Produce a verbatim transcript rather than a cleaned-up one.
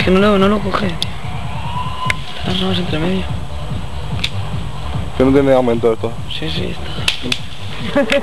que no lo, no lo coge, tío. Las ramas entre medio. Que no tiene aumento esto. Sí, sí, está.